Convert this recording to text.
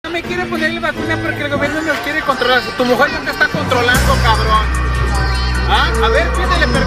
me quiere poner la vacuna porque el gobierno nos quiere controlar. Tu mujer no te está controlando, cabrón. ¿Ah? A ver, pídele